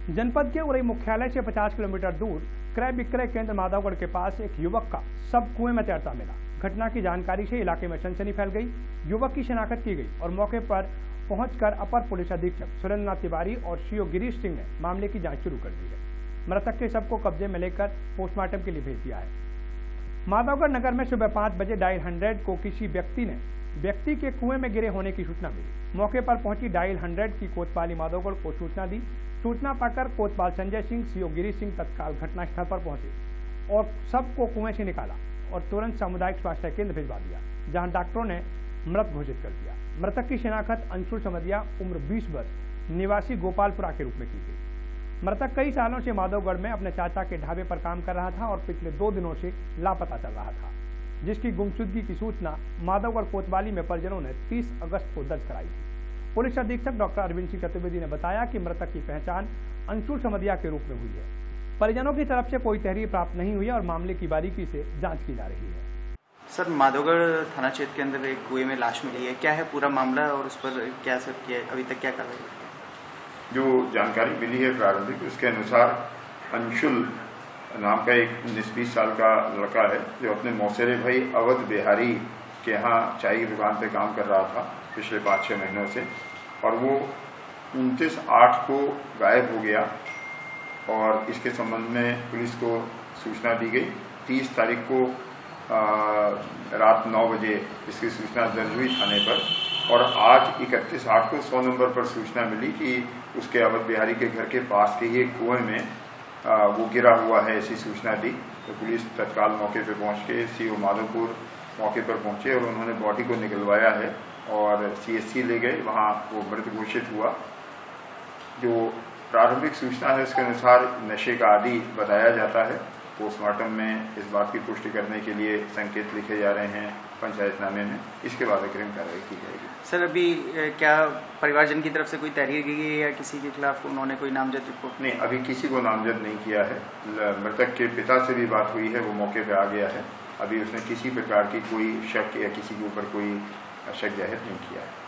जनपद के उरई मुख्यालय से 50 किलोमीटर दूर क्रय विक्रय केंद्र माधवगढ़ के पास एक युवक का शव कुएं में तैरता मिला। घटना की जानकारी से इलाके में सनसनी फैल गई। युवक की शिनाख्त की गई और मौके पर पहुंचकर अपर पुलिस अधीक्षक सुरेंद्र नाथ तिवारी और सीओ गिरीश सिंह ने मामले की जांच शुरू कर दी है। मृतक के शव को कब्जे में लेकर पोस्टमार्टम के लिए भेज दिया है। माधवगढ़ नगर में सुबह 5 बजे डायल 100 को किसी व्यक्ति के कुएं में गिरे होने की सूचना मिली। मौके पर पहुंची डायल 100 की कोतवाली माधवगढ़ को सूचना दी। सूचना पाकर कोतवाल संजय सिंह, सीओ गिरीश सिंह तत्काल घटनास्थल पर पहुंचे और शव को कुएं से निकाला और तुरंत सामुदायिक स्वास्थ्य केंद्र भिजवा दिया, जहां डॉक्टरों ने मृत घोषित कर दिया। मृतक की शिनाख्त अंशुल समदिया उम्र 20 वर्ष निवासी गोपालपुरा के रूप में की गई। मृतक कई सालों से माधवगढ़ में अपने चाचा के ढाबे पर काम कर रहा था और पिछले 2 दिनों से लापता चल रहा था, जिसकी गुमशुदगी की सूचना माधवगढ़ कोतवाली में परिजनों ने 30 अगस्त को दर्ज कराई थी। पुलिस अधीक्षक डॉक्टर अरविंद सिंह चतुर्वेदी ने बताया कि मृतक की पहचान अंशुल समदिया के रूप में हुई है। परिजनों की तरफ से कोई तहरीर प्राप्त नहीं हुई और मामले की बारीकी से जांच की जा रही है। सर, माधवगढ़ थाना क्षेत्र के अंदर एक कुएं में लाश मिली है, क्या है पूरा मामला और उस पर क्या सर किया अभी तक क्या कार्रवाई हुई है? जो जानकारी मिली है प्रारंभिक, उसके अनुसार अंशुल नाम का एक 19-20 साल का लड़का है जो अपने मौसेरे भाई अवध बिहारी के यहाँ चाय की दुकान पे काम कर रहा था पिछले 5-6 महीनों से, और वो 29/8 को गायब हो गया और इसके संबंध में पुलिस को सूचना दी गई। 30 तारीख को रात 9 बजे इसकी सूचना दर्ज हुई थाने पर और आज 31/8 को 100 नंबर पर सूचना मिली कि उसके अवध बिहारी के घर के पास के ही कुएं में वो गिरा हुआ है, ऐसी सूचना दी। तो पुलिस तत्काल मौके पर पहुंच के सीओ माधवपुर मौके पर पहुंचे और उन्होंने बॉडी को निकलवाया है और CHC ले गए, वहां वो मृत घोषित हुआ। जो प्रारंभिक सूचना है उसके अनुसार नशे का आदी बताया जाता है। पोस्टमार्टम में इस बात की पुष्टि करने के लिए संकेत लिखे जा रहे हैं पंचायतनामे में, इसके बाद अग्रिम कार्रवाई की जाएगी। सर, अभी क्या परिवारजन की तरफ से कोई तहरीर की गई है या किसी के खिलाफ उन्होंने कोई नामजद रिपोर्ट? नहीं, अभी किसी को नामजद नहीं किया है। मृतक के पिता से भी बात हुई है, वो मौके पर आ गया है। अभी उसने किसी प्रकार की कोई शक या किसी के ऊपर कोई शक जाहिर नहीं किया है।